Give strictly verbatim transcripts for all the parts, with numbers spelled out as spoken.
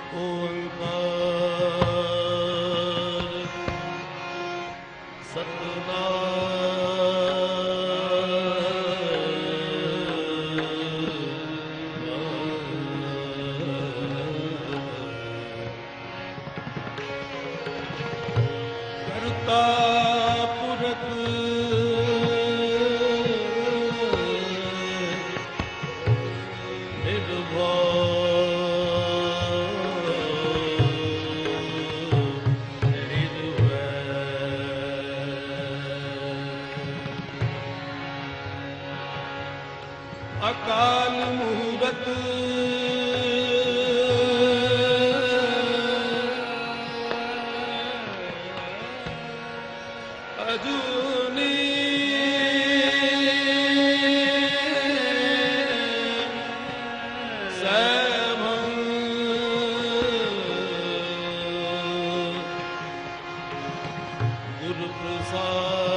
ਅਕਾਲ ਮੂਰਤ ਅਜੂਨੀ ਸਭੰ ਗੁਰ ਪ੍ਰਸਾਦ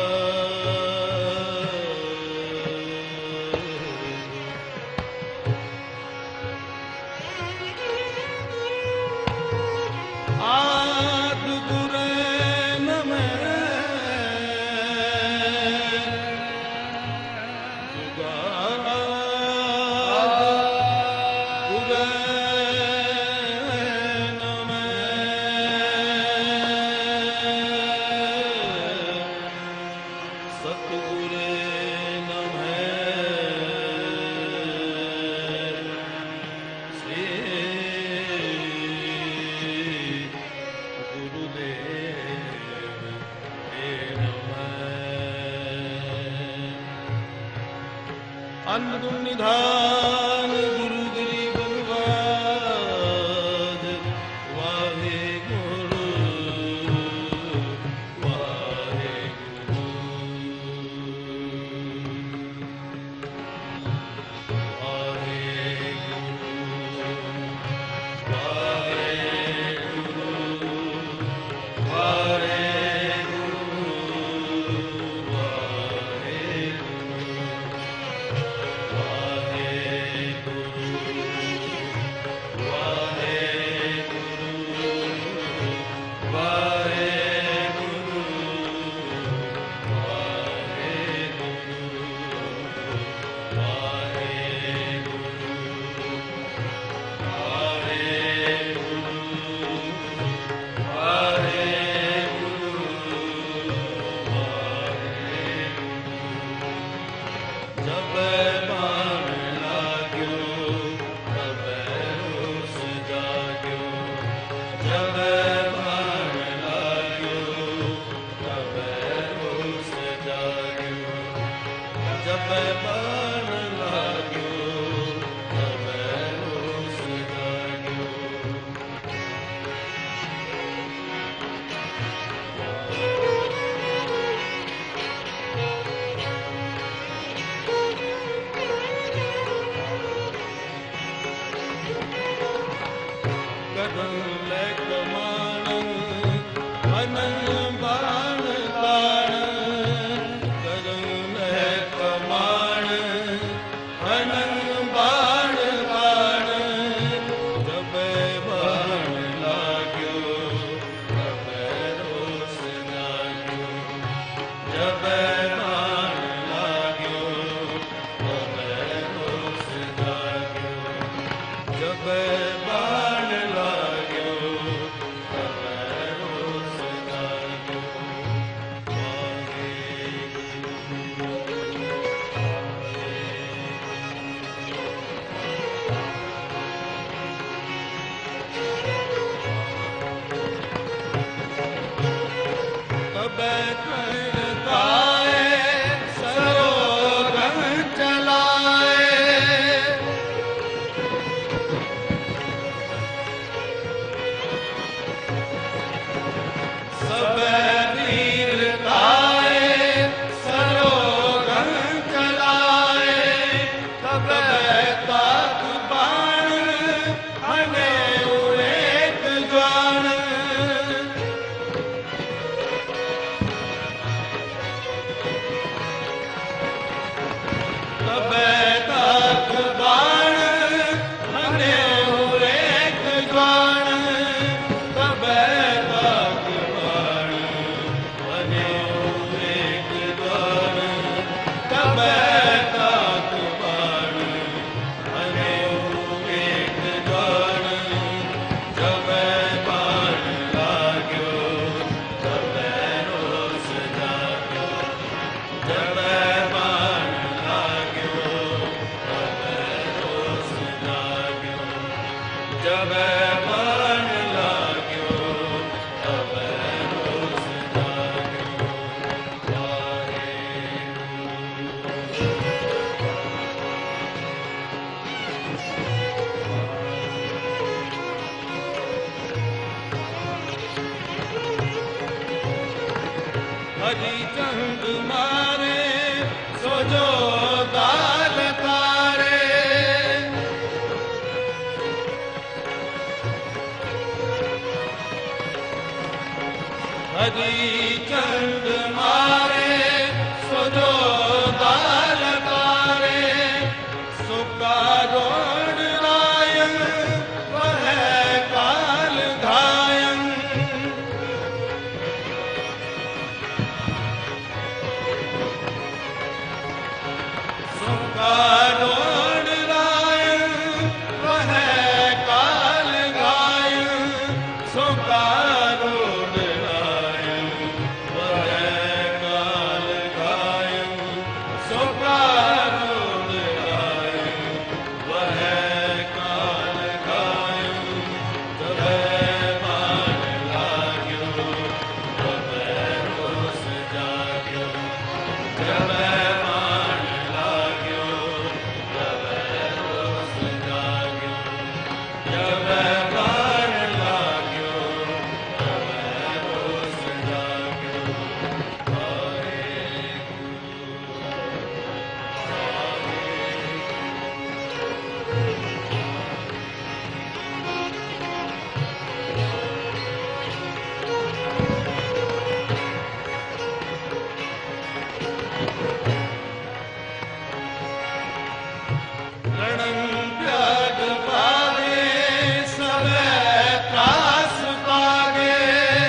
ਅਨੰਦ ਨਿਧਾਨ ਗੁਰੂ ਗਰੀਬ ਨਿਵਾਜ ਵਾਹਿਗੁਰੂ ਵਾਹਿਗੁਰੂ हरि चंद मारे सो जो दाल तारे। हरि चंद मारे सो जो दाल तारे। सुका रोड रायन वह काल घायन। सुका रोड रायन वह काल घायन। सुका रोड रायन वह काल घायन। सुका रोड रायन वह काल घायन। जब मान लाग्यो तब रोष जाग्यो। जब मान लाग्यो तब रोष जाग्यो। जब मान लाग्यो तब रोष जाग्यो। हरे रणं त्याग पावे सब त्रास पागे।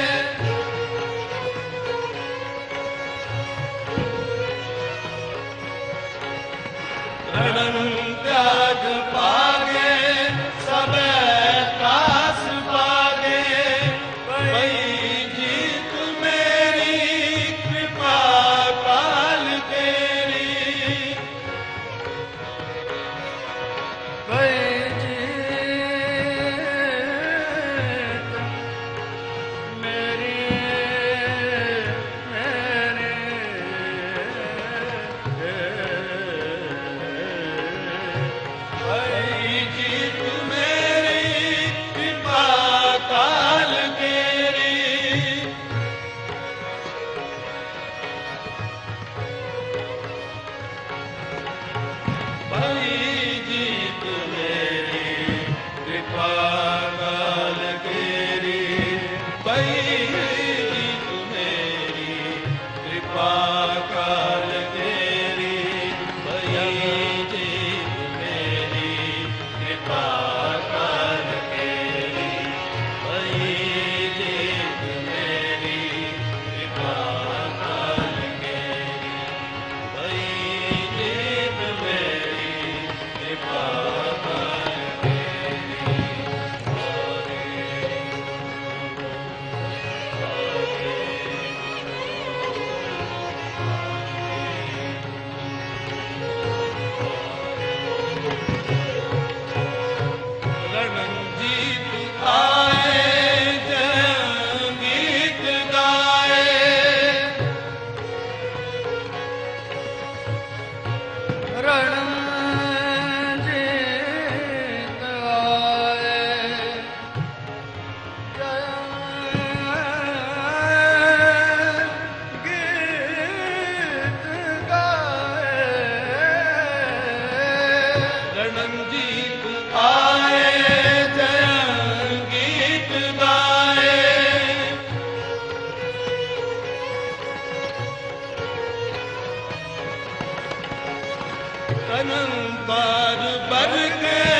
रणं त्याग पागे सब त्रास पागे। भई जीत मेरी कृपा काल तेरी। भई जीत मेरी मेरे भई जीत मेरी कृपा काल तेरी। भई जीत मेरी कृपा काल तेरी। भई जीत मेरी कृपा काल तेरी। भई जीत मेरी कृपा काल तेरी। भई जीत मेरी कृपा काल तेरी। भई जीत मेरी कृपा काल तेरी। रणजीत आए जय गीत गाए। रणजीत आए जय गीत गाए। रणजीत आए जय गीत गाए। अनंतार बर के